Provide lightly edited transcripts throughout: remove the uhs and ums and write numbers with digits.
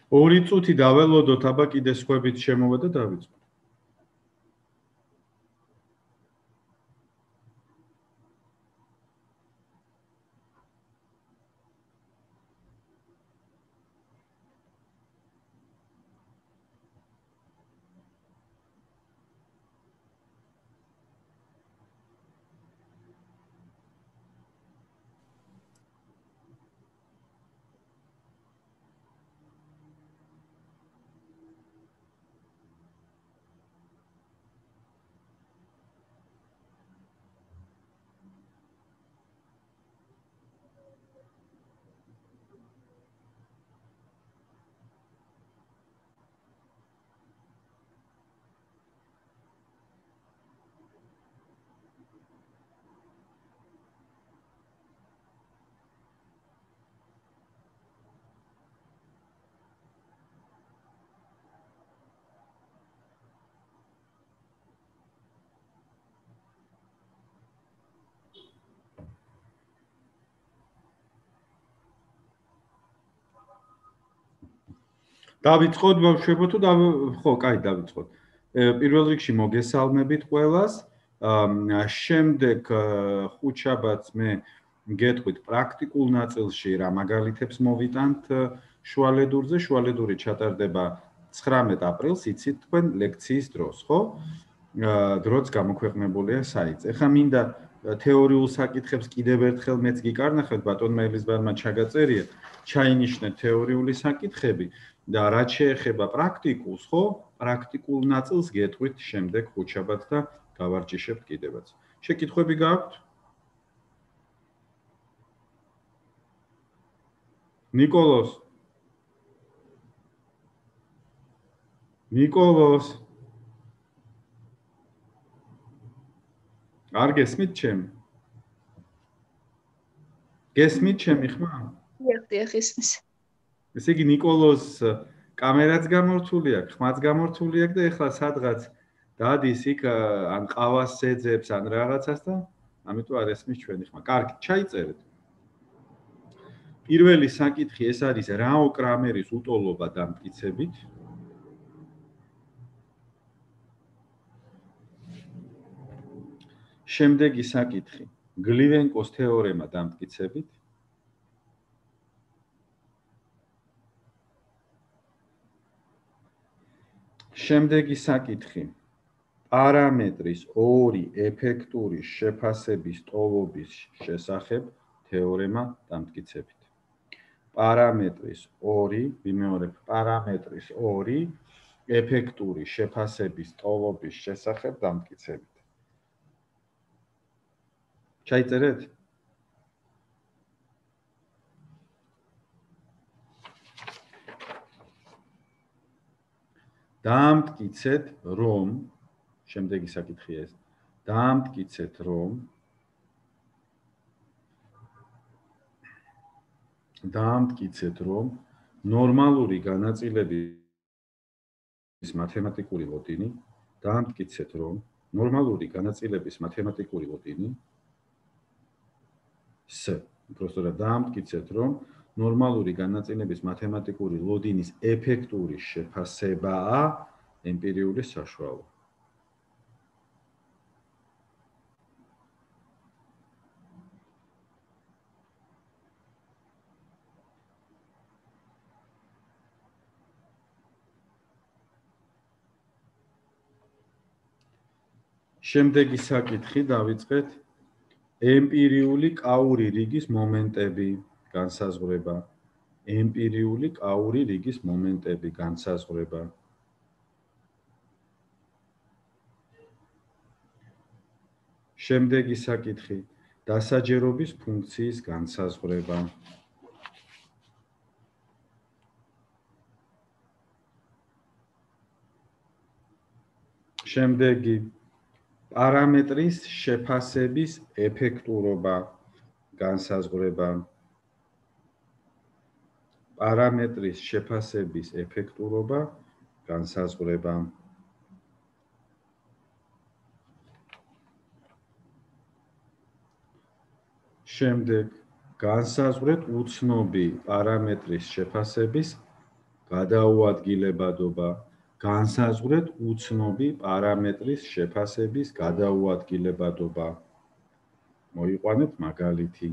2 წუთი დაველოდოთ, აბა კიდე სხვებით შემოვა და დავიწყოთ. დავიწყოთ ბავშვებო თუ ხო, კაი, დავიწყოთ. პირველ რიგში მოგესალმებით ყველას. შემდეგ ხუთშაბათს მე გეტყვით პრაქტიკულ ნაწილში რა მაგალითებს მოვიტანთ შუალედურზე. შუალედური ჩატარდება 19 აპრილს, იცით თქვენ ლექციის დროს, ხო? დროც გამოქვეყნებულია საიტზე. ეხლა მინდა თეორიულ საკითხებს კიდევ ერთხელ მეც გიკარნახებთ, ბატონმა ელიზბარმა ჩაგაწერია, ჩაინიშნეთ თეორიული საკითხები. და რაც შეეხება პრაქტიკულს, ხო? პრაქტიკულ ნაწილს გეტყვით შემდეგ ხუთშაბათს და გავარჯიშებთ კიდევაც. შეკითხვები გაქვთ? ნიკოლოს. არ გესმით ჩემი? გესმით ჩემი ხმა? დიახ, ისმის. ესე იგი ნიკოლოს კამერაც გამორთული აქვს, ხმაც გამორთული აქვს და ეხლა სადღაც დადის იქ ან ყავას ეძებს ან რაღაცას და ამიტომ არ ესმის ჩვენი ხმა. კარგი, ჩაიწერეთ. პირველი საკითხი ეს არის რაო კრამერის უტოლობა დამტკიცებით. შემდეგი საკითხი გლივენკოს თეორემა დამტკიცებით. შემდეგი საკითხი პარამეტრის ორი ეფექტური შეფასების ტოლობის შესახებ თეორემა დამტკიცებით. პარამეტრის ორი, ვიმეორებ, პარამეტრის ორი ეფექტური შეფასების ტოლობის შესახებ დამტკიცებით. ჩაიწერეთ? დაამტკიცეთ, რომ შემდეგი საკითხია ეს. დაამტკიცეთ, რომ ნორმალური განაწილების მათემატიკური ლოდინი, დაამტკიცეთ, რომ ნორმალური განაწილების მათემატიკური ლოდინი უბრალოდ დაამტკიცეთ, რომ ნორმალური განაწილების მათემატიკური ლოდინის ეფექტური შეფასებაა ემპირიული საშუალო. შემდეგი საკითხი დავიწყეთ ემპირიული კაური რიგის მომენტები განსაზღვრება. ემპირიული კაური რიგის მომენტები განსაზღვრება. შემდეგი საკითხი დასაჯერობის ფუნქციის განსაზღვრება. შემდეგი პარამეტრის შეფასების ეფექტურობა განსაზღვრება. პარამეტრის შეფასების ეფექტურობა განსაზღვრება. შემდეგ განსაზღვრეთ უცნობი პარამეტრის შეფასების გადაუადგილებადობა, განსაზღვრეთ უცნობი პარამეტრის შეფასების გადაუადგილებადობა. მოიყვანეთ მაგალითი.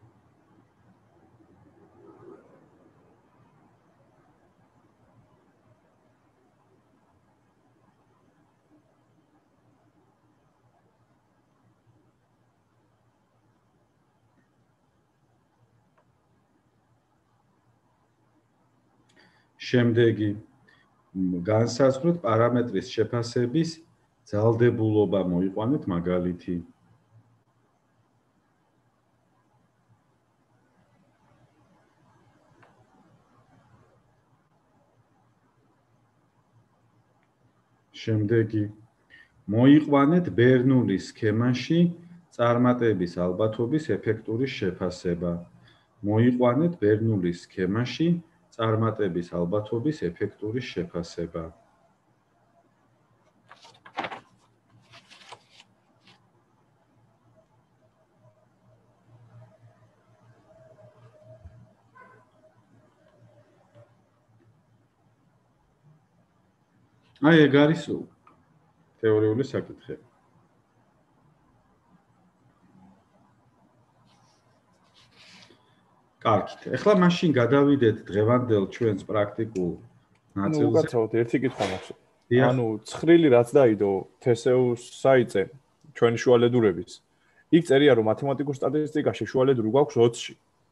შემდეგი განსაზღვრეთ პარამეტრის შეფასების ძალდებულობა, მოიყვანეთ მაგალითი. შემდეგი მოიყვანეთ ბერნულის სქემაში წარმატების ალბათობის ეფექტური შეფასება. მოიყვანეთ ბერნულის სქემაში წარმატების ალბათობის ეფექტური შეფასება. აი ეგ არის თეორიული საკითხები. კარგით. ეხლა მაშინ გადავიდეთ დღევანდელ ჩვენს პრაქტიკულ ნაწილზე. უკაცრავად ერთი კითხვა მაქვს. ანუ ცხრილი რაც დაიდო TSEU-ს საიტზე ჩვენი შუალედურების. იქ წერია რომ მათემატიკურ სტატისტიკაში შუალედური გვაქვს 20-ში.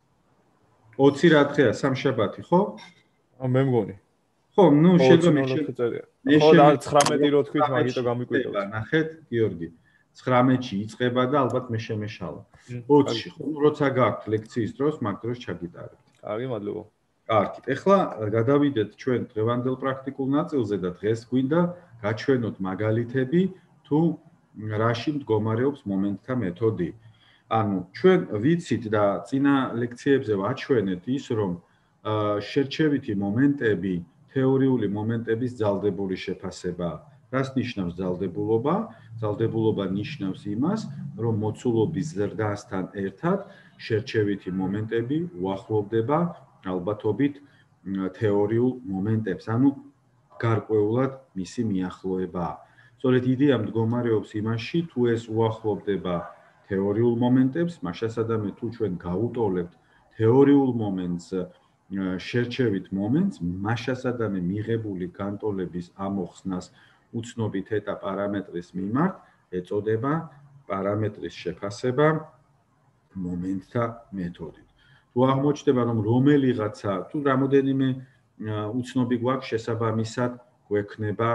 20 რა დღეა? სამშაბათი, ხო? მე მგონი. ხო, ნუ შეიძლება ხო და 19 რო თქვით, მაგიტო გამიკვირდა. ნახეთ, გიორგი. 19-ში იწყება და ალბათ მე შემეშალა. 20-ში, ხო, როცა გაქვთ ლექციის დროს, მაგ დროს ჩაგიტარებთ. კარგი, მადლობა. კარგით. ეხლა გადავიდეთ ჩვენ დღევანდელ პრაქტიკულ ნაწილზე და დღეს გვინდა გაჩვენოთ მაგალითები თუ რაში მდგომარეობს მომენტთა მეთოდი. ანუ ჩვენ ვიცით და წინა ლექციებზე ვაჩვენეთ ის, რომ შერჩევითი მომენტები თეორიული მომენტების ძალდებული შეფასებაა. რას ნიშნავს ძალდებულობა? ძალდებულობა ნიშნავს იმას, რომ მოცულობის ზრდასთან ერთად შერჩევითი მომენტები უახლოვდება ალბათობით თეორიულ მომენტებს, ანუ გარკვეულად მისი მიახლოებაა. სწორედ იდეა მდგომარეობს იმაში, თუ ეს უახლოვდება თეორიულ მომენტებს, მაშასადამე თუ ჩვენ გავუტოლებთ თეორიულ მომენტს შერჩევით მომენტს, მაშასადამე მიღებული განტოლების ამოხსნას უცნობი თეტა პარამეტრის მიმართ ეწოდება პარამეტრის შეფასება მომენტთა მეთოდით. თუ აღმოჩნდება, რომ რომელიღაცა თუ რამოდენიმე უცნობი გვაქვს შესაბამისად გვექნება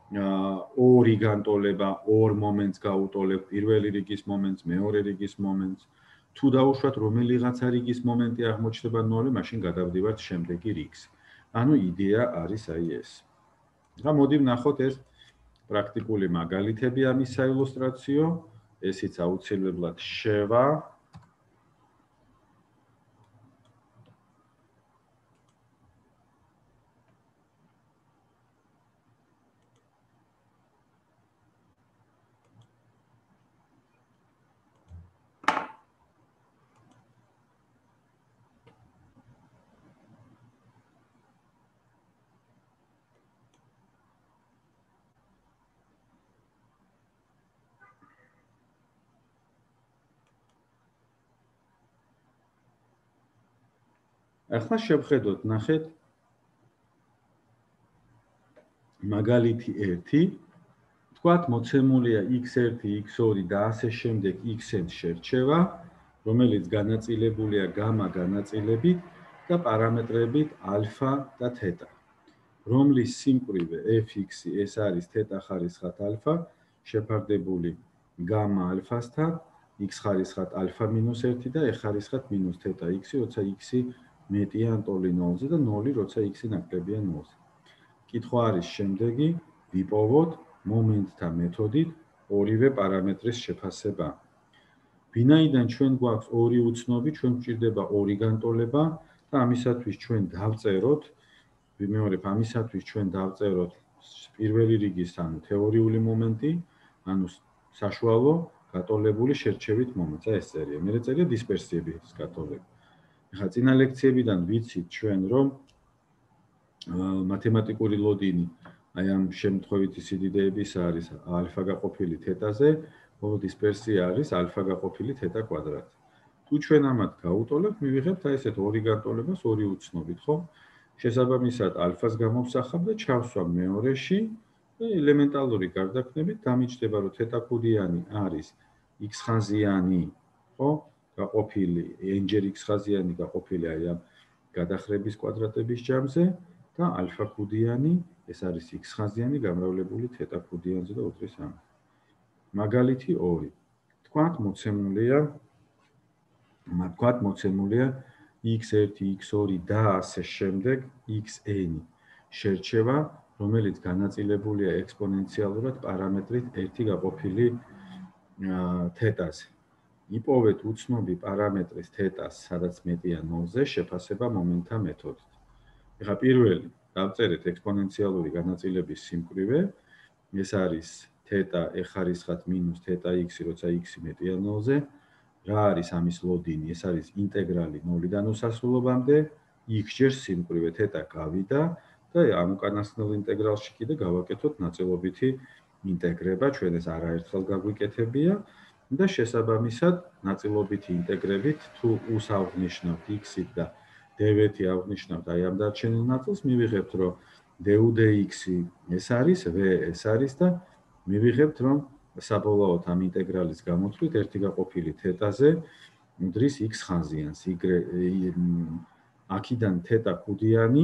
ორი განტოლება, ორ მომენტს გაუტოლებთ, პირველი რიგის მომენტს, მეორე რიგის მომენტს. თუ დაუშვათ რომელიღაცა რიგის მომენტი აღმოჩნდება 0, მაშინ გადავდივართ შემდეგი რიგს. ანუ იდეა არის აი ეს. და მოდი ვნახოთ ეს პრაქტიკული მაგალითები ამის საილუსტრაციო, ესიც აუცილებლად შევა. ახლა შევხედოთ, ნახეთ მაგალითი 1. თქვათ მოცემულია x1, x2 და ასე შემდეგ xn შერჩევა, რომელიც განაწილებულია გამა განაწილებით და პარამეტრებით α და θ. რომლის სიმკვრივე fx ეს არის θ ხარისხად α შეფარდებული გამა α-სთან, x ხარისხად α-1 და e ხარისხად -θx, როცა x მეტია ან ტოლი 0-ზე და 0, როცა x ნაკლებია 0-ზე. კითხვა არის შემდეგი, ვიპოვოთ მომენტთა მეთოდით ორივე პარამეტრის შეფასება. ვინაიდან ჩვენ გვაქვს ორი უცნობი, ჩვენ გვჭირდება ორი განტოლება და ამისათვის ჩვენ დავწეროთ, ვიმეორებ, ამისათვის ჩვენ დავწეროთ პირველი რიგის, ანუ თეორიული მომენტი, ანუ საშუალო გატოლებული შერჩევით მომენტს. ეს წერია. მერე წერია დისპერსიების გატოლება. ახლა წინა ლექციებიდან ვიცით ჩვენ, რომ მათემატიკური ლოდინი აი ამ შემთხვევითი სიდიდეების არის ალფა გაყოფილი თეტაზე, ხოლო დისპერსია არის ალფა გაყოფილი თეტა კვადრატი. თუ ჩვენ ამათ გაუტოლებთ, მივიღებთ აი ესეთ ორი განტოლებას ორი უცნობით, ხო? შესაბამისად ალფას გამოვსახავ და ჩავსვამ მეორეში და ელემენტალური გარდაქმნებით დამიჯდება, რომ თეტა კუდიანი არის x ხაზიანი, ხო? გაყოფილი n-ჯერ x ხაზიანი გაყოფილი აი ამ გადახრების კვადრატების ჯამზე და ალფა კუდიანი ეს არის x ხაზიანი გამრავლებული თეტა კუდიანზე და უდრის ამ. მაგალითი 2. თქვათ მოცემულია x1, x2 და ასე შემდეგ xn შერჩევა, რომელიც განაწილებულია ექსპონენციალურად პარამეტრით 1 გაყოფილი თეტაზე. იპოვეთ უცნობი პარამეტრის თეტას, სადაც მეტია 0-ზე, შეფასება მომენტთა მეთოდით. ეხლა პირველი დავწერეთ ექსპონენციალური განაწილების სიმკვრივე, ეს არის თეტა e-ხარისხად მინუს თეტა x, როცა x მეტია 0-ზე. რა არის ამის ლოდინი? ეს არის ინტეგრალი 0-დან უსასრულობამდე, x-ჯერ სიმკვრივე თეტა გავიდა და ამ უკანასკნელ ინტეგრალში კიდე გავაკეთოთ ნაწილობითი ინტეგრება, ჩვენ ეს არაერთხელ გაგვიკეთებია და შესაბამისად ნაწილობითი ინტეგრებით თუ u-ს ავღნიშნავთ x-ით და d-ით ავღნიშნავთ აი ამ დარჩენილ ნაწილს, მივიღებთ რომ du dx ეს არის, v ეს არის და მივიღებთ რომ საბოლოოდ ამ ინტეგრალის გამოთვლით 1 გაყოფილი თეტაზე უდრის x ხაზიანს, აქედან თეტა კუდიანი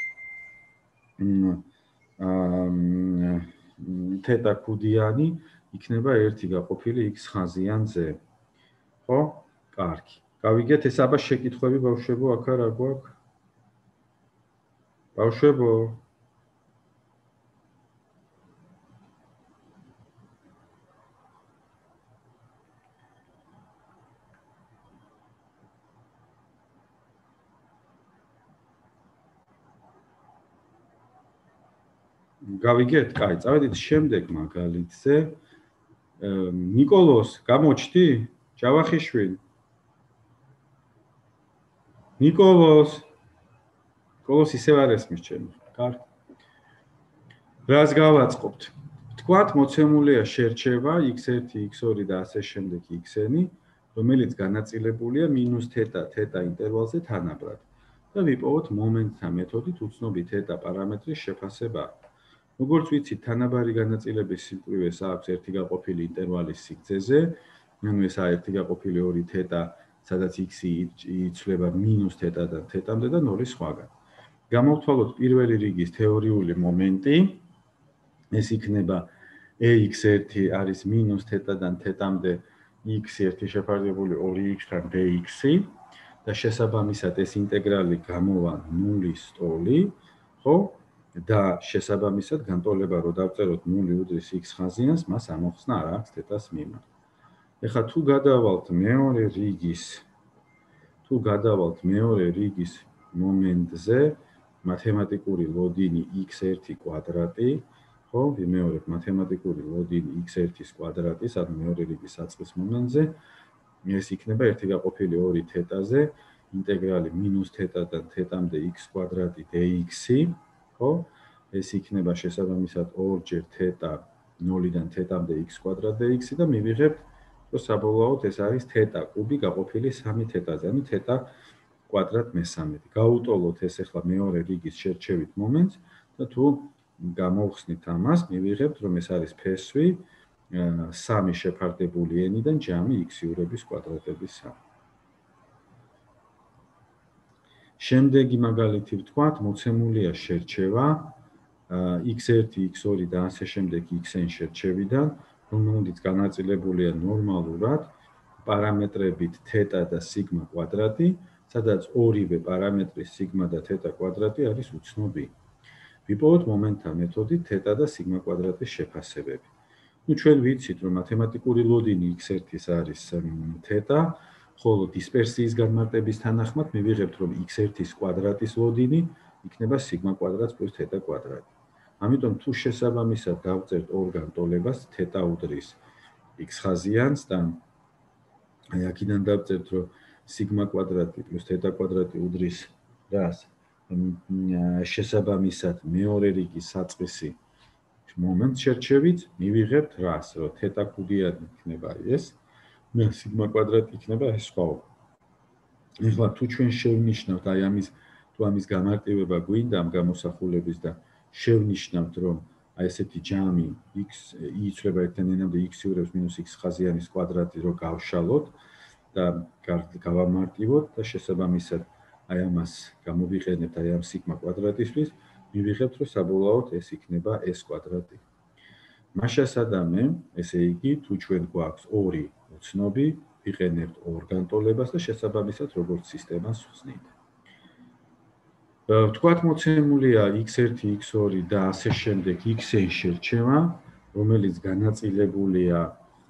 იქნება 1 გაყოფილი x ხაზიანზე. ხო? კარგი. გავიგეთ ეს აბა შეკითხვები ბავშვებო, აქ რა გვაქვს? ბავშვებო გავიგეთ? კაი, წავედით შემდეგ მაგალითზე. ნიკოლოს გამოჩდი? ჯავახიშვილი. ნიკოლოს ისევ არ ესმის ჩემი. კარგი. რას გავაწყობთ? თქვათ მოცემულია შერჩევა x1, x2 და ასე შემდეგ xn, რომელიც განაწილებულია მინუს თეტა ინტერვალზე თანაბრად. და ვიპოვოთ მომენტთა მეთოდით უცნობი თეტა პარამეტრის შეფასება. როგორც ვიცით, თანაბარი განაწილების სიმკვრივეს აქვს 1 გაყოფილი ინტერვალის სიგრძეზე, ანუ ესაა 1 გაყოფილი 2 თეტა, სადაც x იცვლება მინუს თეტადან თეტამდე და 0 სხვაგან. გამოვთვალოთ პირველი რიგის თეორიული მომენტი, ეს იქნება ax1 არის მინუს თეტადან თეტამდე x1 შეფარდებული 2x-თან dx და შესაბამისად ეს ინტეგრალი გამოვა 0-ის ტოლი, ხო? და შესაბამისად განტოლება რომ დავწეროთ 0 უდრის x ხაზიანს, მას ამოხსნა არ აქვს თეტას მიმართ. ეხლა თუ გადავალთ მეორე რიგის მომენტზე, მათემატიკური ლოდინი x1 კვადრატი, ხო? ვიმეორებ მათემატიკური ლოდინი x1-ის კვადრატის, ანუ მეორე რიგის საწყის მომენტზე, ეს იქნება 1 გაყოფილი 2 თეტაზე, ინტეგრალი მინუს თეტადან თეტამდე x კვადრატი dx, ხო? ეს იქნება შესაბამისად 2-ჯერ თეტა 0-დან თეტამდე x კვადრატ dx და მივიღებთ რომ საბოლოოდ ეს არის თეტა კუბი გაყოფილი 3 თეტაზე, ანუ თეტა კვადრატ მე-13. გაუტოლოთ ეს ახლა მეორე რიგის შერჩევით მომენტს და თუ გამოვხსნით ამას, მივიღებთ რომ ეს არის ფესვი 3 შეფარდებული n-დან ჯამი x-იურების კვადრატების 3. შემდეგი მაგალითი ვთქვათ, მოცემულია შერჩევა x1, x2 და ასე შემდეგ xn შერჩევიდან, რომელიც განაწილებულია ნორმალურად პარამეტრებით თეტა და სიგმა კვადრატი, სადაც ორივე პარამეტრის სიგმა და თეტა კვადრატი არის უცნობი. ვიპოვოთ მომენტთა მეთოდით თეტა და სიგმა კვადრატის შეფასებები. ნუ ჩვენ ვიცით, რომ მათემატიკური ლოდინი x1-ის არის თეტა, ხოლო დისპერსიის განმარტების თანახმად მივიღებთ, რომ x1-ის კვადრატის ლოდინი იქნება სიგმა კვადრატს პლუს თეტა კვადრატი. ამიტომ თუ შესაბამისად დავწერთ ორ განტოლებას, თეტა უდრის x ხაზიანს და აი აქედან დავწერთ, რომ სიგმა კვადრატი პლუს თეტა კვადრატი უდრის რას? შესაბამისად მეორე რიგის საწყისი მომენტს შერჩევით, მივიღებთ რას, რომ თეტა კუდიანი იქნება ეს, და სიგმა კვადრატი იქნება ეს სხვაობა. ეხლა თუ ჩვენ შევნიშნავთ აი ამის გამარტივება გვინდა ამ გამოსახულების და შევნიშნავთ, რომ აი ესეთი ჯამი x იწლება ერთთან ენამდე x-x ხაზიანის კვადრატი რო გავშალოთ და გავამარტივოთ და შესაბამისად აი ამას გამოვიყენებთ აი ამ სიგმა კვადრატისთვის, მივიღებთ, რომ საბოლოოდ ეს იქნება s კვადრატი. მაშასადამე, ესე იგი, თუ ჩვენ გვაქვს ორი უცნობი, ვიყენებთ ორ განტოლებას და შესაბამისად როგორც სისტემას ვხსნით. ვთქვათ მოცემულია x1, x2 და ასე შემდეგ x-ი შერჩევა, რომელიც განაწილებულია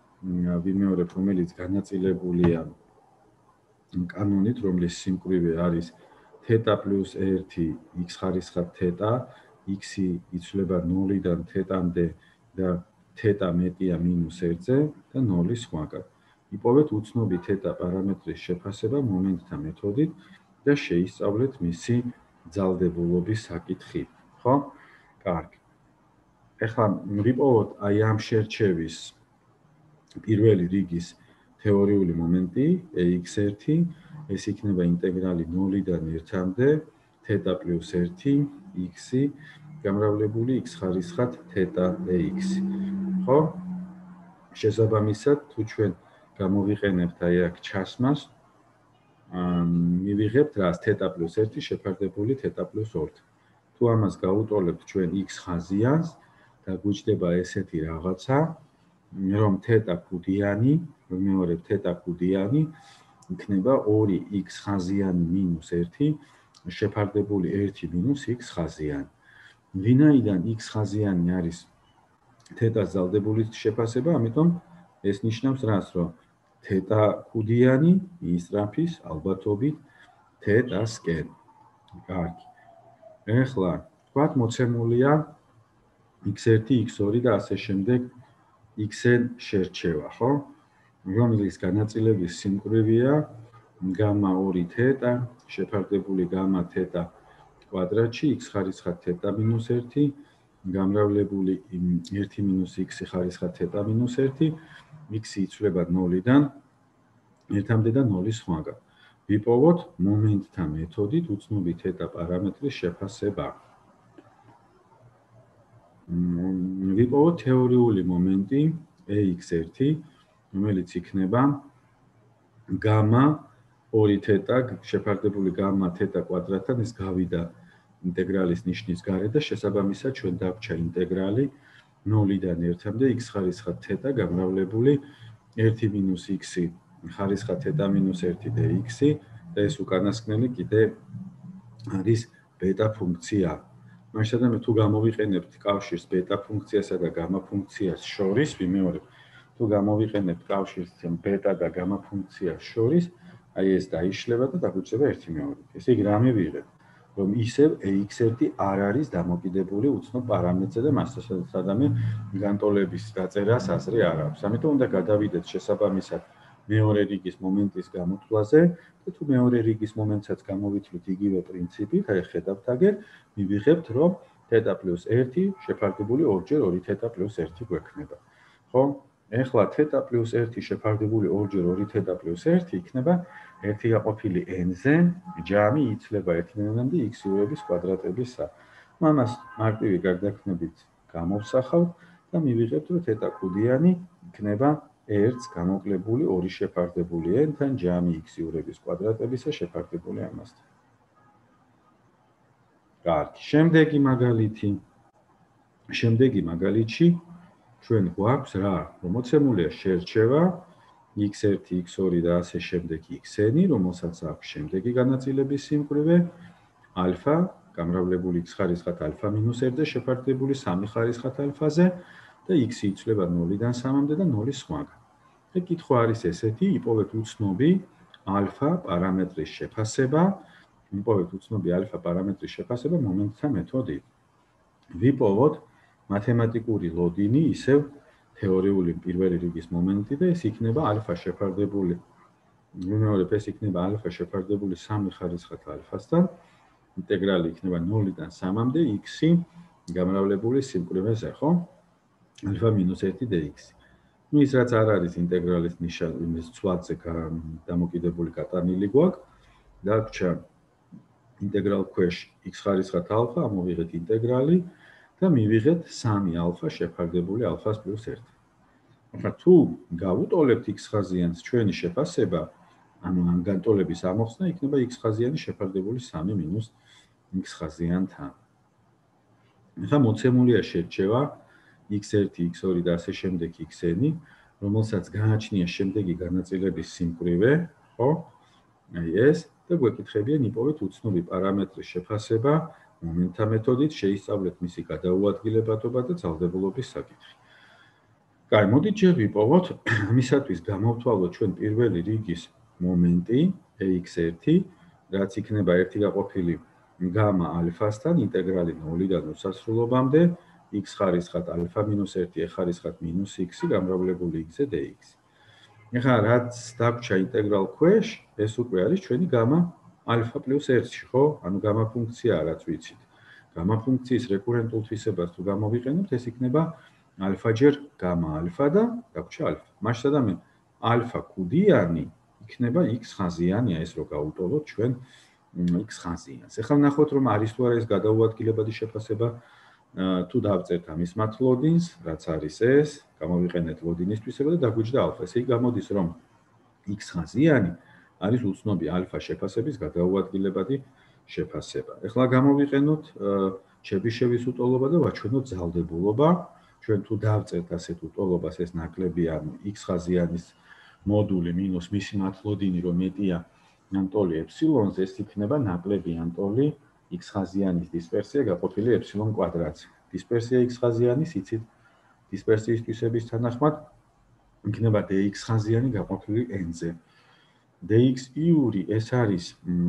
კანონით, რომლის სიმკვრივე არის θ + 1 x ხარისხად θ, x-ი იცვლება 0-დან θ-მდე და θ მეტია -1-ზე და 0 სხვაგან. იპოვეთ უცნობი θ პარამეტრის შეფასება მომენტთა მეთოდით და შეისწავლეთ მისი ძალდებულობის საკითხი. ხო? კარგი. ეხლა ვიპოვოთ აი ამ შერჩევის პირველი რიგის თეორიული მომენტი x1, ეს იქნება ინტეგრალი 0-დან 1-მდე θ + 1 x-ი გამრავლებული x ხარისხად θ(x). ხო? შესაბამისად, თუ ჩვენ გამოვიყენებთ აი აქ ჩასმას, მივიღებთ რას θ + 1 შეფარდებული θ + 2. თუ ამას გაუტოლებთ ჩვენ x ხაზიანს და გვიჭდება ესეთი რაღაცა, რომ θ კუდიანი, ვიმეორებ θ კუდიანი იქნება 2x ხაზიანი -1 შეფარდებული 1 - x ხაზიანი. ვინაიდან x ხაზიანი არის θ-ს ძალდებული შეფასება, ამიტომ ეს ნიშნავს რას, რომ θ კუდიანი ისწრაფის ალბათობით θ-სკენ. კარგი. ეხლა ვთქვათ მოცემულია x1, x2 და ასე შემდეგ x-ენ შერჩევა, ხო? რომლის განაწილების სიმკვრივეა γ2 θ შეფარდებული γ θ კვადრატში x ხარისხად θ-1 გამრავლებული 1 - x ხარისხად θ-1, x-ი იცვლება 0-დან 1-მდე და 0 სხვაგან. ვიპოვოთ მომენტთა მეთოდით უცნობი θ პარამეტრის შეფასება. ვიპოვოთ თეორიული მომენტი ax1, რომელიც იქნება γ2 θ შეფარდებული γ θ კვადრატთან, ეს გავიდა ინტეგრალის ნიშნის გარეთ და შესაბამისად ჩვენ დაგვრჩა ინტეგრალი 0-დან 1-მდე x ხარისხად θ გამრავლებული 1 - x ხარისხად θ-1 dx-ი და ეს უკანასკნელი კიდე არის ბეტა ფუნქცია. მაშინ თუ გამოვიყენებთ კავშირს ბეტა ფუნქციასა და გამა ფუნქციას შორის, ვიმეორებ, თუ გამოვიყენებთ კავშირს ბეტა და გამა ფუნქციას შორის, აი ეს დაიშლება და დაგვიჭრება 1/2. ესე იგი რა მივიღეთ? რომ ისევ ax1 არ არის დამოკიდებული უცნობ პარამეტრზე და მასადამე განტოლების დაწერას აზრი არ აქვს. ამიტომ უნდა გადავიდეთ შესაბამისად მეორე რიგის მომენტის გამოთვლაზე და თუ მეორე რიგის მომენტსაც გამოვითვლით იგივე პრინციპით, აი ხედავთ აგერ, მივიღებთ რომ θ + 1 შეფარდებული 2-ჯერ 2θ + 1 გვექნება. ხო? ეხლა θ + 1 შეფარდებული 2-ჯერ 2θ + 1 იქნება 1/n-ზე ჯამი იცლება 1-მდე x-ების კვადრატებისა. ამას მარტივი გარდაქმნებით გამოვსახავთ და მივიღებთ რომ θ კუდიანი იქნება 1 გამოკლებული 2 შეფარდებული n-თან ჯამი x-ების კვადრატებისა შეფარდებული ამასთან. კარგი, შემდეგი მაგალითში ჩვენ გვაქვს რა, რომ მოცემულია შერჩევა x1, x2 და ასე შემდეგ x-ენი, რომელსაც აქვს შემდეგი განაწილების სიმკვრივე α გამრავლებული x ხარისხად α-1-ზე შეფარდებული 3 ხარისხად α-ზე და x-ი იცვლება 0-დან 3-მდე და 0 სხვაგან. და კითხვა არის ესეთი, იპოვეთ უცნობი α პარამეტრის შეფასება, მომენტთა მეთოდით. ვიპოვოთ მათემატიკური ლოდინი, ისევ თეორიული პირველი რიგის მომენტი და ეს იქნება α შეფარდებული 3 ხარისხად α-სთან ინტეგრალი იქნება 0-დან 3-მდე x-ი გამრავლებული სიმკვრივეზე, ხო? α - 1 dx. ну ის რაც არ არის ინტეგრალის ნიშა, იმის ცვლადზე დამოკიდებული გატანილი გვაქვს. დაგვრჩა ინტეგრალ ქვეშ x ხარისხად α, ამოვიღეთ ინტეგრალი და მივიღეთ 3 α შეფარდებული α + 1. ახლა თუ გავუტოლებთ x ხაზიანს ჩვენი შეფასება, ანუ ამ განტოლების ამოხსნა იქნება x ხაზიანი შეფარდებული 3 - x ხაზიანთან. ახლა მოცემულია შერჩევა x1, x2 და ასე შემდეგ xn, რომელსაც გააჩნია შემდეგი განაწილების სიმკვრივე, ხო? აი ეს და გვეკითხებიან იპოვეთ უცნობი პარამეტრის შეფასება მომენტთა მეთოდით, შეისწავლეთ მისი გადაუადგილებადობა და ძალდებულობის საკითხი. კაი, მოდით ჯერ ვიპოვოთ, ამისათვის გამოვთვალოთ ჩვენ პირველი რიგის მომენტი ax1, რაც იქნება 1 გაყოფილი გამა ალფასთან, ინტეგრალი 0-დან უსასრულობამდე, x ხარისხად α - 1, e ხარისხად -x გამრავლებული x-ზე dx. ახლა რაც დაგვრჩა ინტეგრალ ქვეშ, ეს უკვე არის ჩვენი გამა α + 1-ში, ხო? ანუ გამა ფუნქციაა, რაც ვიცით. გამა ფუნქციის რეკურენტულ თვისებას თუ გამოვიყენებთ, ეს იქნება α ჯერ გამა α და დაგვრჩა α. მაშინ სადამე α კუდიანი იქნება x ხაზიანია, ეს რო გაუტოლოთ ჩვენ x ხაზიანს. ახლა ნახოთ რომ არის თუ არა ეს გადაუადგილებადი შეფასება. თუ დავწერთ ამის მათლოდინს, რაც არის ეს, გამოვიყენეთ ლოდინის თვისება და დაგვიჯდა α. ესე იგი გამოდის რომ x ხაზიანი არის უცნობი α შეფასების გადაუადგილებადი შეფასება. ახლა გამოვიყენოთ ჩებიშევის უტოლობა და ვაჩვენოთ ძალდებულობა. ჩვენ თუ დავწერთ ასეთ უტოლობას, ეს ნაკლებია x ხაზიანის მოდული მინუს მისი მათლოდინი, რომ მეტია ანტოლი ეფსილონზე, ეს იქნება ნაკლები ანტოლი x ხაზიანის დისპერსია გაყოფილი ეფსილონ კვადრატზე. დისპერსია x ხაზიანის იცით დისპერსიის თვისების თანახმად იქნება dx ხაზიანი გაყოფილი n-ზე. dx იური ეს არის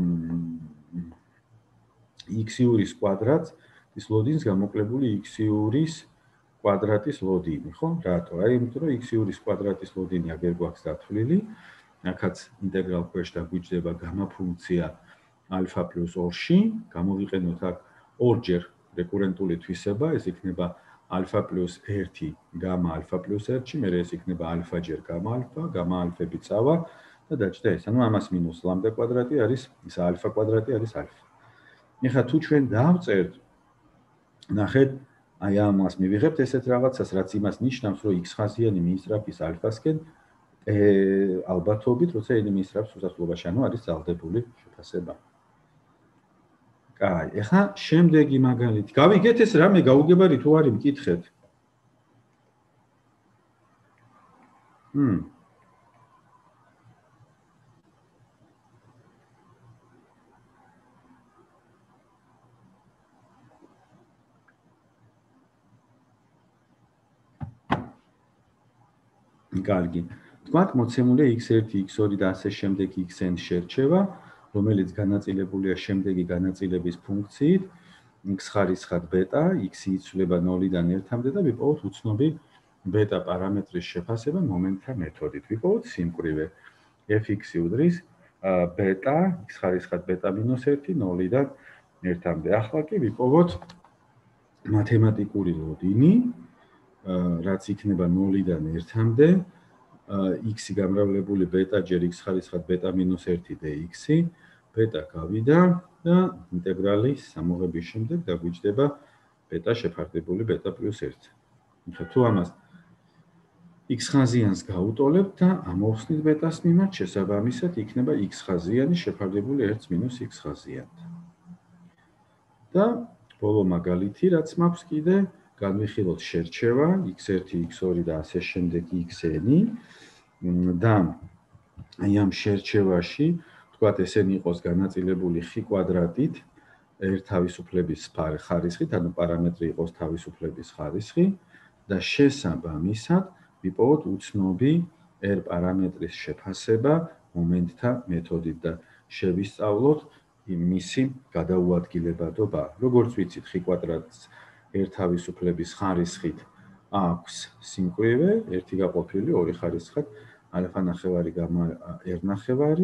x იურის კვადრატს ის ლოდინს გამოკლებული x იურის კვადრატის ლოდინი, ხო? რატო? აი იმიტომ რომ x იურის კვადრატის ლოდინი აგერ გვაქვს დათვლილი, აქაც ინტეგრალ ქვეშ დაგვიჯდება გამა ფუნქცია α + 2-ში, გამოვიყენოთ აქ ორჯერ რეკურენტული თვისება, ეს იქნება α + 1 გამა α + 1-ში, მერე ეს იქნება α ჯერ გამა α, გამა α-ები წავა და დაჭდა ეს. ანუ ამას მინუს ლამდა კვადრატი არის, ის α კვადრატი არის α. ეხლა თუ ჩვენ დავწერთ, ნახეთ, აი ამას მივიღებთ ესეთ რაღაცას, რაც იმას ნიშნავს, რომ x ხაზიანი მიისწრაფის α-სკენ ალბათობით, როცა n მიისწრაფს უსასრულობაში, ანუ არის ძალდებული შეფასება. კაი, ეხლა შემდეგი მაგალითი. გავიგეთ ეს რამე გაუგებარი თუ არის, მკითხეთ. კარგი. თქვათ მოცემულია x1, x2 და ასე შემდეგ xn შერჩევა, რომელიც განაწილებულია შემდეგი განაწილების ფუნქციით x ხარისხად ბეტა, x იცვლება 0-დან 1-მდე და ვიპოვოთ უცნობი ბეტა პარამეტრის შეფასება მომენტთა მეთოდით. ვიპოვოთ სიმკვრივე fx უდრის ბეტა, x ხარისხად ბეტა - 1 0-დან 1-მდე. ახლა კი ვიპოვოთ მათემატიკური ლოდინი, რაც იქნება 0-დან 1-მდე, x-ი გამრავლებული ბეტა ჯერ x ხარისხად ბეტა - 1 dx-ი, ბეტა გავიდა და ინტეგრალის ამოღების შემდეგ დაგვიჯდება ბეტა შეფარდებული ბეტა + 1. ახლა თუ ამას x ხაზიანს გაუტოლებთ და ამოვხსნით ბეტას მიმართ, შესაბამისად იქნება x ხაზიანი შეფარდებული 1 - x ხაზიანთან. და ბოლო მაგალითი, რაც მაქვს კიდე, განვიხილოთ შერჩევა x1, x2 და ასე შემდეგ xn და აი ამ შერჩევაში თქვათ ესენი იყოს განაწილებული x კვადრატით ერთ თავისუფლების ხარისხით, ანუ პარამეტრი იყოს თავისუფლების ხარისხი და შესაბამისად ვიპოვოთ უცნობი r პარამეტრის შეფასება მომენტთა მეთოდით და შევისწავლოთ მისი გადაუადგილებადობა. როგორც ვიცით, x კვადრატს ერთ თავისუფლების ხარისხით აქვს სიმკვრივე 1 გაყოფილი 2 ხარისხად α ნახევარი გამა r ნახევარი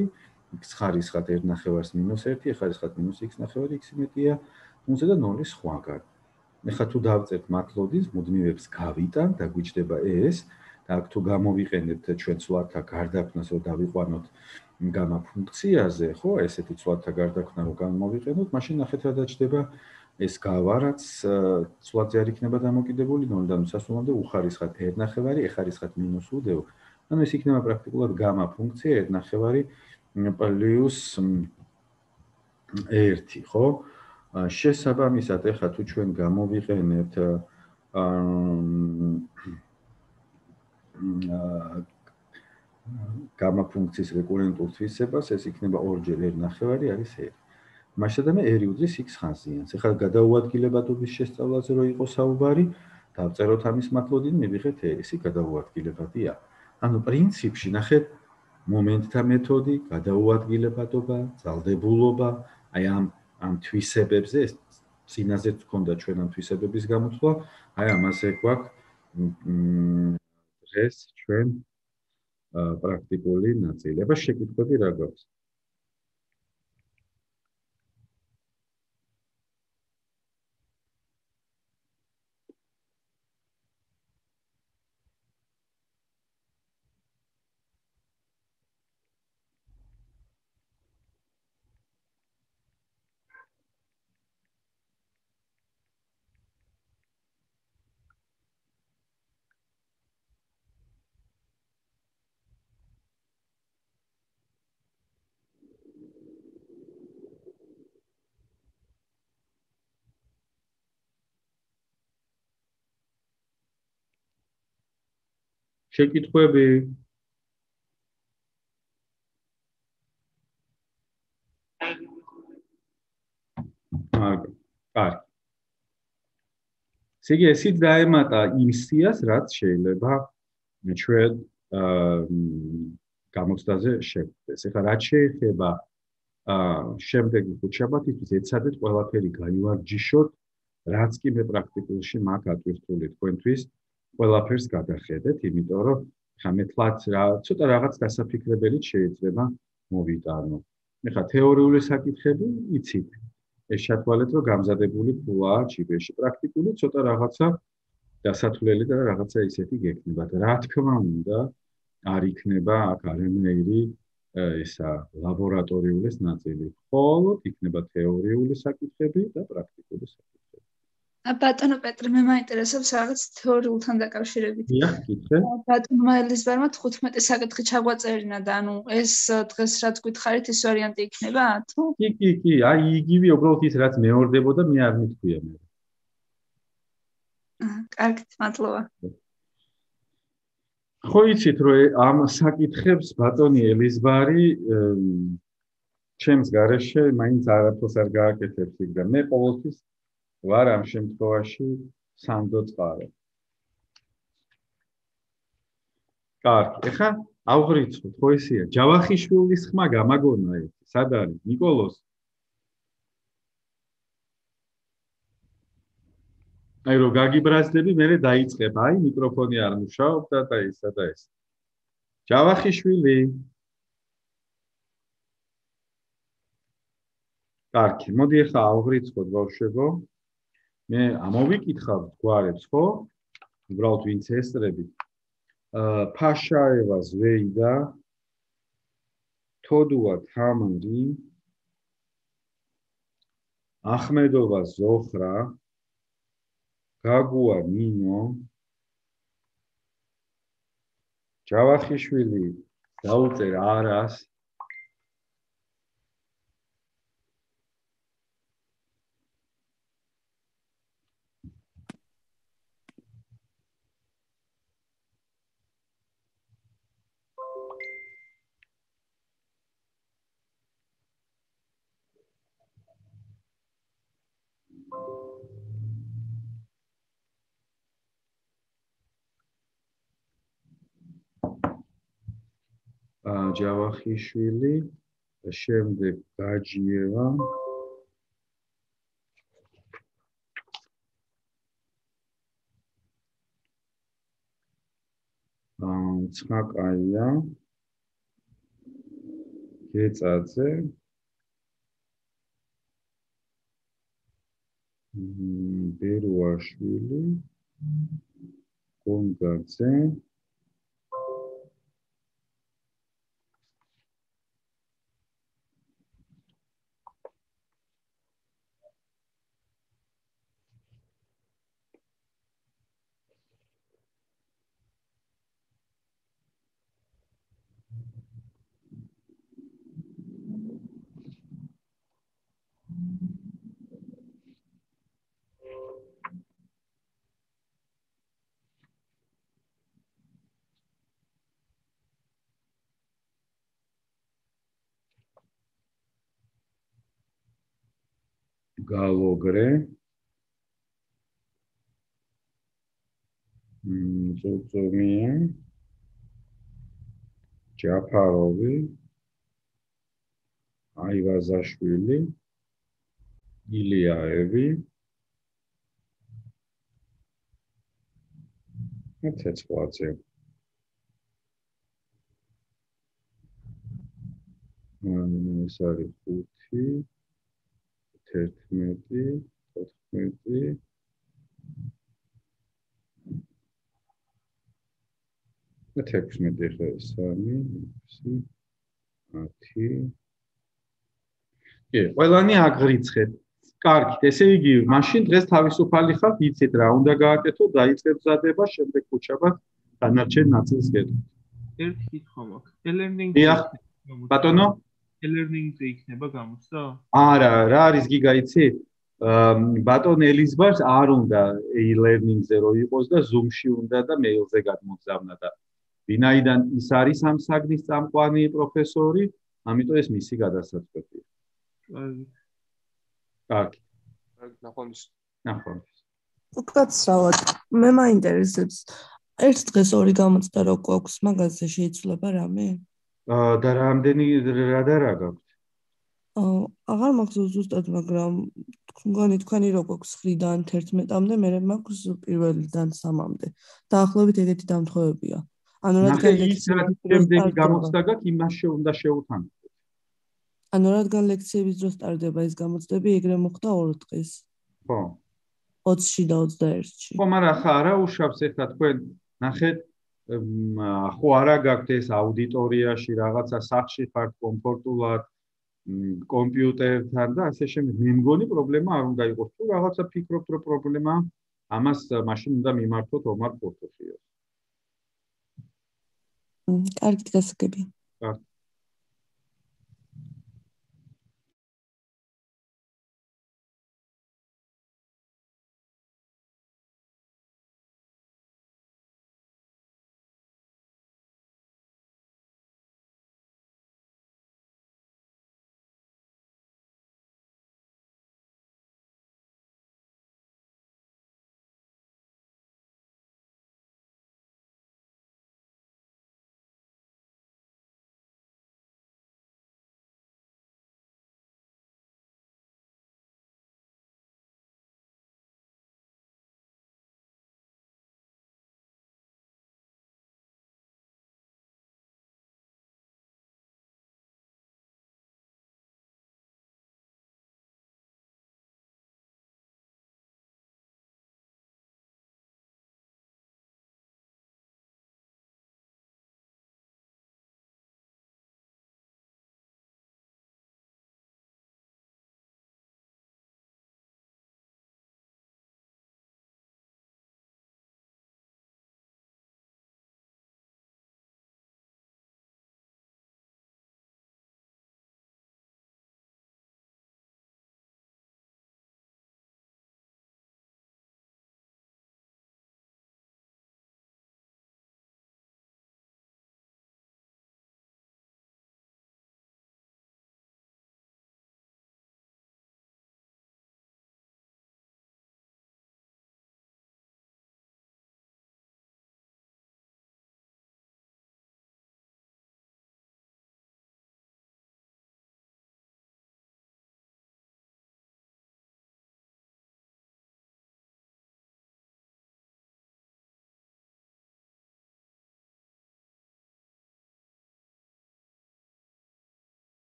x ხარისხად 1/2-ს -1, ხარისხად -x ნახევარი, x მეტია 0-ზე და 0 სხვაგან. ეხლა თუ დავწერთ მათლოდის, მუდმივებს გავიტან და გვიჩნდება ეს და აქ თუ გამოვიყენებთ ჩვენ ცვლათა გარდაქმნას, რომ დავიყვანოთ გამა ფუნქციაზე, ხო, ესეთი ცვლათა გარდაქმნა რომ გამოვიყენოთ, მაშინ ნახეთ რა დაჩნდება ეს გავა, რაც ცვლადზე არ იქნება დამოკიდებული 0-დან სასწრაფოდ უხარისხად 1/2, ეხარისხად -უდეო. ანუ ეს იქნება პრაქტიკულად გამა ფუნქცია 1/2 პლუს 1, ხო? შესაბამისად, ეხლა თუ ჩვენ გამოვიყენებთ გამა ფუნქციის რეკურენტულ თვისებას, ეს იქნება 2-ჯერ 1/2 არის 1. მაშინ და მე 2 უდრის x ხაზიანს. ეხლა გადაუადგილებადობის შესწავლაზე რო იყო საუბარი, დავწეროთ ამის მათლოდი, მივიღეთ ეს გადაუადგილებადია. ანუ პრინციპში ნახეთ მომენტთა მეთოდი, გადაუადგილებადობა, ძალდებულობა, აი ამ თვისებებზე ეს წინაზეც გქონდა ჩვენ ამ თვისებების გამოთვლა, აი ამაზე გვაქვს დღეს ჩვენ პრაქტიკული ნაწილი. აბა შეკითხვები რა გვაქვს? შეკითხვები? კარგი. ესე იგი ესიც დაემატა იმ სიას, რაც შეიძლება ჩვენ გამოცდაზე შევხვდეს. ეხლა რაც შეეხება შემდეგი ხუთშაბათისთვის ეცადეთ ყველაფერი გაივარჯიშოთ, რაც კი მე პრაქტიკულში მაქვს ატვირთული თქვენთვის, ყველაფერს გადახედეთ, იმიტომ რომ ხა მე თლაც რა ცოტა რაღაც დასაფიქრებელიც შეიძლება მოვიტანო. ეხლა თეორიული საკითხები იცით. ეს ჩათვალეთ, რომ გამზადებული ფულაა ჩიპეში. პრაქტიკული ცოტა რაღაცა დასათვლელი და რაღაცა ისეთი გექნება. რა თქმა უნდა, არ იქნება აქ არანაირი ესა ლაბორატორიული ნაწილი. მხოლოდ იქნება თეორიული საკითხები და პრაქტიკული საკითხები. ბატონო პეტრე, მე მაინტერესებს რაღაც თეორიულთან დაკავშირებით. დიახ, კითხე. ბატონმა ელიზბარმა 15 საკითხი ჩაგვაწერინა და ანუ ეს დღეს რაც გითხარით, ეს ვარიანტი იქნება თუ? კი, აი იგივე უბრალოდ ის რაც მეორდებოდა, მე არ მithქვია მე. კარგით, მადლობა. ხო იცით რომ ამ საკითხებს ბატონი ელიზბარი ჩემს გარეშე მაინც არაფერს არ გააკეთებს იქ და მე ყოველთვის ვარ ამ შემთხვევაში სანდო წყარო. კარგი, ეხა ავღრიცხვით, ხო ესეა. ჯავახიშვილის ხმა გამაგონა ეს. სად არის? ნიკოლოს? აი რომ გაგიბრაზდები, მე დაიწყებ. აი მიკროფონი არ მუშაობდა და ისა და ეს. ჯავახიშვილი. კარგი, მოდი ახლა ავღრიცხოთ ბავშვებო. მე ამოვიკითხავთ გვარებს, ხო? უბრალოდ ვინც ესწრებით. ფაშაევა ზვეიდა, თოდუა თამარი, ახმედოვა ზოხრა, გაგუა ნინო, ჯავახიშვილი დაუწერ არას, ჯავახიშვილი, შემდეგ გაჯიევა, ცხაკაია, გეწაძე ბერუაშვილი გონგაძე გალოგრე ზოწომია ჯაფაროვი აივაზაშვილი ილიაევი ცეცხლაძე ეს არის 5 11 14 16 ხე 3 6 10 კი, ყველანი აგრიცხეთ. კარგით, ესე იგი, მაშინ დღეს თავისუფალი ხართ, იცით რა უნდა გააკეთო, დაიწყეთ მზადება, შემდეგ ხუჩაბად დანარჩენ ნაწილს გეტყვით. ერთი კითხვა მაქვს. e-learning ბატონო? e-learning-ზე იქნება გამოცდა? არა, რა არის გიგა იცი? ბატონ ელიზბარს არ უნდა e-learning-ზე რო იყოს და Zoom-ში უნდა და mail-ზე გადმოგზავნა და ვინაიდან ის არის ამ საგნის წამყვანი პროფესორი, ამიტომ ეს მისი გადასაწყვეტია. კარგი. ნახვამდის. უკაცრავად, მე მაინტერესებს ერთ დღეს ორი გამოცდა რო გვაქვს, მაგაზე შეიძლება რამე? და რამდენი რა გაქვთ? აღარ მახსოვს ზუსტად, მაგრამ თქვენი რო გვაქვს 9-დან 11-მდე, მე მაქვს პირველიდან 3-მდე. დაახლოებით ეგეთი დამთხოვებია. ანუ რადგან ლექციების გამოცდა გაქვს, იმას უნდა შევუთანხმდეთ. ანუ რადგან ლექციების დროს ტარდება ეს გამოცდები, ეგრე მოხდა 2 დღეს. ხო. 20-ში და 21-ში. ხო, მაგრამ ხა არა უშავს ეხლა თქვენ ნახეთ, ხო არა გაქვთ ეს აუდიტორიაში რაღაცა სახში ხართ კომფორტულად კომპიუტერთან და ასე შემდეგ. მე მგონი პრობლემა არ უნდა იყოს. თუ რაღაცა ფიქრობთ, რომ პრობლემა, ამას მაშინ უნდა მიმართოთ ომარ პორტოხიას. კარგი გასაგებია. კარგი.